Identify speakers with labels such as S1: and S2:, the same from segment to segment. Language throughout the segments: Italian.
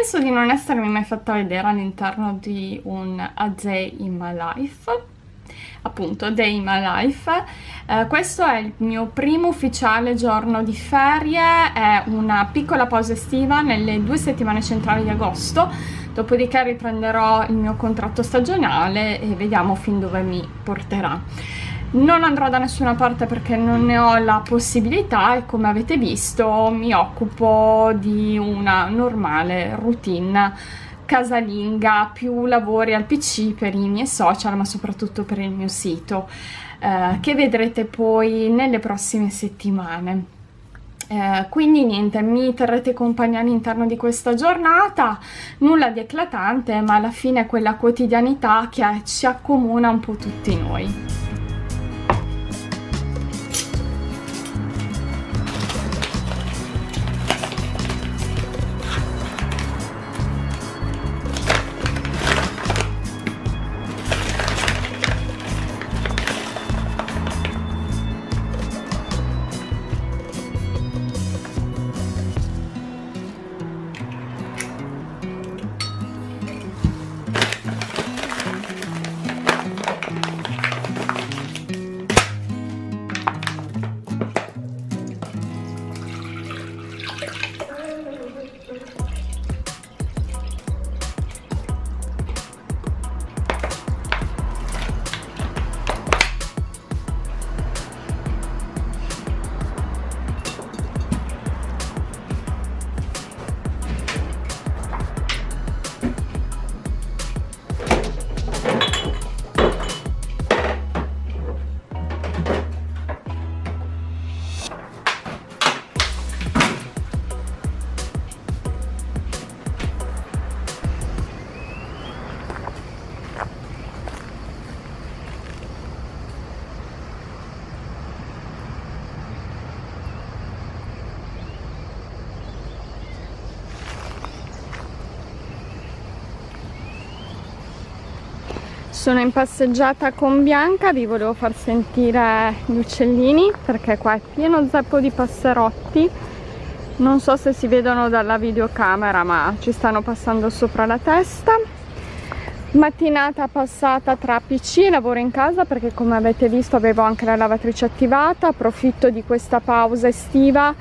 S1: Penso di non essermi mai fatta vedere all'interno di un A Day in My Life, appunto Day in My Life. Questo è il mio primo ufficiale giorno di ferie, è una piccola pausa estiva nelle 2 settimane centrali di agosto, dopodiché riprenderò il mio contratto stagionale e vediamo fin dove mi porterà. Non andrò da nessuna parte perché non ne ho la possibilità e, come avete visto, mi occupo di una normale routine casalinga, più lavori al PC per i miei social, ma soprattutto per il mio sito, che vedrete poi nelle prossime settimane. Quindi niente, mi terrete compagnia all'interno di questa giornata, nulla di eclatante, ma alla fine è quella quotidianità che ci accomuna un po' tutti noi. Sono in passeggiata con Bianca, vi volevo far sentire gli uccellini perché qua è pieno zeppo di passerotti. Non so se si vedono dalla videocamera, ma ci stanno passando sopra la testa. Mattinata passata tra PC e lavoro in casa perché, come avete visto, avevo anche la lavatrice attivata. Approfitto di questa pausa estiva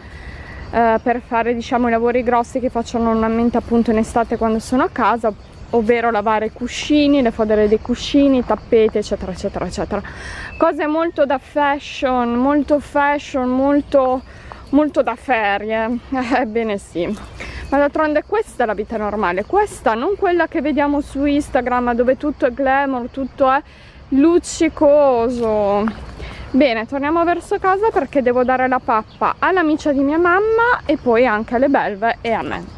S1: per fare, diciamo, i lavori grossi che faccio normalmente appunto in estate quando sono a casa, ovvero lavare i cuscini, le fodere dei cuscini, i tappeti, eccetera eccetera eccetera. Cose molto da fashion, molto da ferie. Ebbene sì, ma d'altronde questa è la vita normale, questa, non quella che vediamo su Instagram dove tutto è glamour, tutto è luccicoso. Bene, torniamo verso casa perché devo dare la pappa all'amica di mia mamma e poi anche alle belve e a me.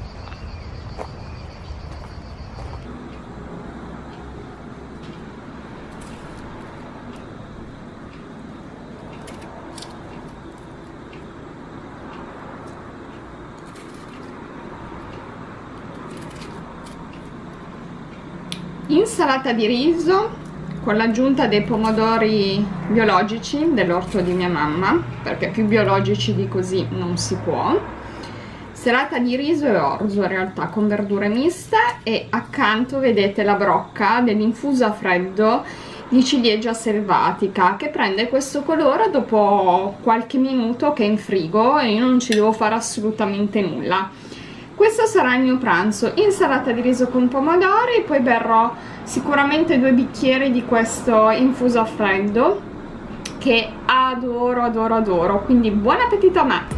S1: Insalata di riso con l'aggiunta dei pomodori biologici dell'orto di mia mamma, perché più biologici di così non si può. Serata di riso e orzo in realtà con verdure miste, e accanto vedete la brocca dell'infuso a freddo di ciliegia selvatica che prende questo colore dopo qualche minuto che è in frigo e io non ci devo fare assolutamente nulla. Questo sarà il mio pranzo: insalata di riso con pomodori, poi berrò sicuramente 2 bicchieri di questo infuso a freddo che adoro adoro adoro, quindi buon appetito a me!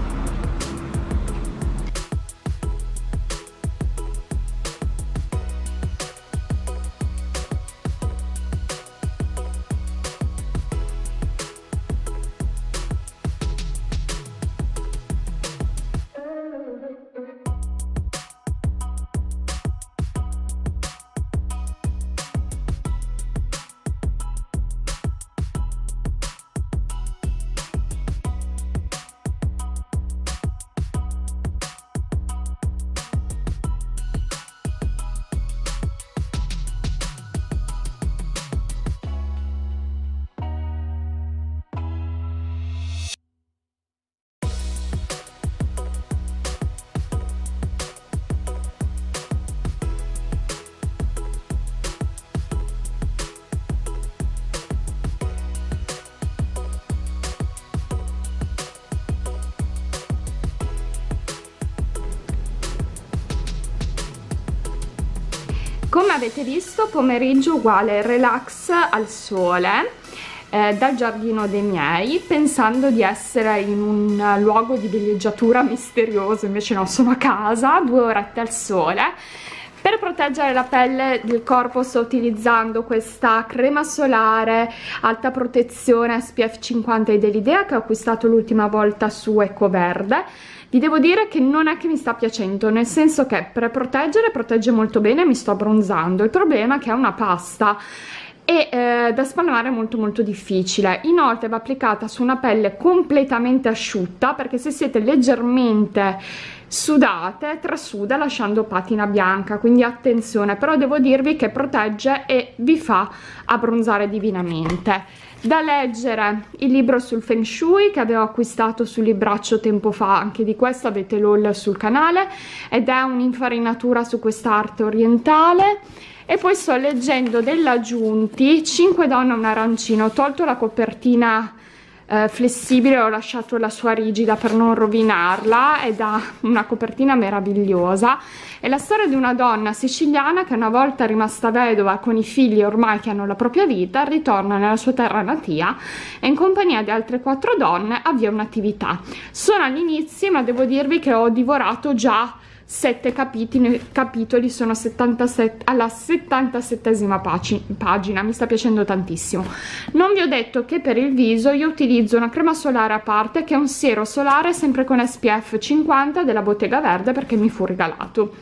S1: Come avete visto, pomeriggio uguale relax al sole, dal giardino dei miei, pensando di essere in un luogo di villeggiatura misterioso, invece no, sono a casa, 2 orette al sole. Per proteggere la pelle del corpo sto utilizzando questa crema solare alta protezione SPF 50 dell'Idea, che ho acquistato l'ultima volta su Ecoverde. Vi devo dire che non è che mi sta piacendo, nel senso che per proteggere protegge molto bene, mi sto abbronzando. Il problema è che è una pasta e da spalmare molto molto difficile. Inoltre va applicata su una pelle completamente asciutta, perché se siete leggermente sudate trasuda lasciando patina bianca, quindi attenzione. Però devo dirvi che protegge e vi fa abbronzare divinamente. Da leggere il libro sul Feng Shui che avevo acquistato sul libraccio tempo fa, anche di questo avete l'haul sul canale, ed è un'infarinatura su questa arte orientale. E poi sto leggendo della Giunti, 5 donne un arancino. Ho tolto la copertina flessibile, ho lasciato la sua rigida per non rovinarla, ed ha una copertina meravigliosa. È la storia di una donna siciliana che, una volta rimasta vedova con i figli ormai che hanno la propria vita, ritorna nella sua terra natia e in compagnia di altre 4 donne avvia un'attività. Sono agli inizi, ma devo dirvi che ho divorato già 7 capitoli, sono 77, alla 77esima pagina, mi sta piacendo tantissimo. Non vi ho detto che per il viso io utilizzo una crema solare a parte, che è un siero solare sempre con SPF 50 della Bottega Verde, perché mi fu regalato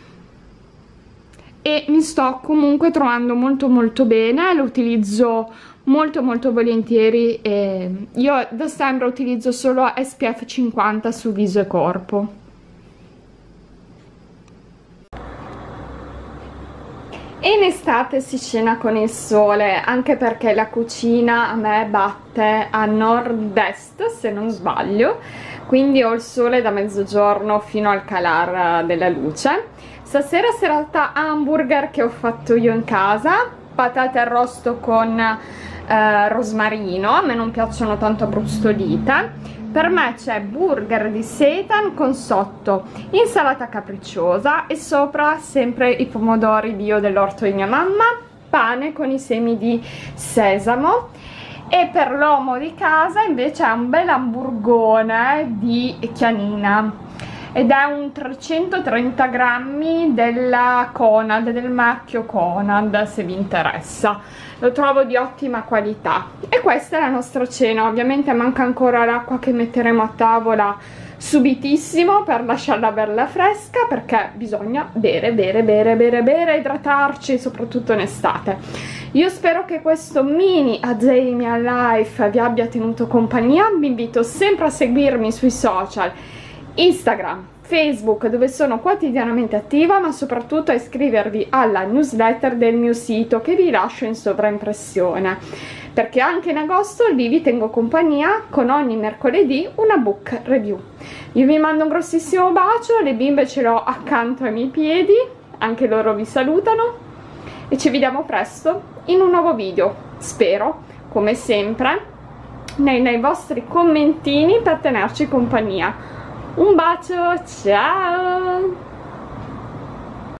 S1: e mi sto comunque trovando molto molto bene, lo utilizzo molto molto volentieri. E io da sempre utilizzo solo SPF 50 su viso e corpo. E in estate si cena con il sole, anche perché la cucina a me batte a nord-est, se non sbaglio, quindi ho il sole da mezzogiorno fino al calar della luce. Stasera serata hamburger che ho fatto io in casa, patate arrosto con rosmarino, a me non piacciono tanto abbrustolite. Per me c'è burger di seitan con sotto insalata capricciosa e sopra sempre i pomodori bio dell'orto di mia mamma, pane con i semi di sesamo. E per l'uomo di casa invece è un bel hamburgone di Chianina ed è un 330 grammi della Conad, del marchio Conad, se vi interessa. Lo trovo di ottima qualità. E questa è la nostra cena. Ovviamente manca ancora l'acqua che metteremo a tavola subitissimo per lasciarla bella fresca, perché bisogna bere, idratarci, soprattutto in estate. Io spero che questo mini A Day in My Life vi abbia tenuto compagnia. Vi invito sempre a seguirmi sui social, Instagram, Facebook, dove sono quotidianamente attiva, ma soprattutto a iscrivervi alla newsletter del mio sito, che vi lascio in sovraimpressione, perché anche in agosto lì vi tengo compagnia con ogni mercoledì una book review. Io vi mando un grossissimo bacio, le bimbe ce l'ho accanto ai miei piedi, anche loro vi salutano e ci vediamo presto in un nuovo video, spero, come sempre, nei vostri commentini per tenerci compagnia. Un bacio, ciao!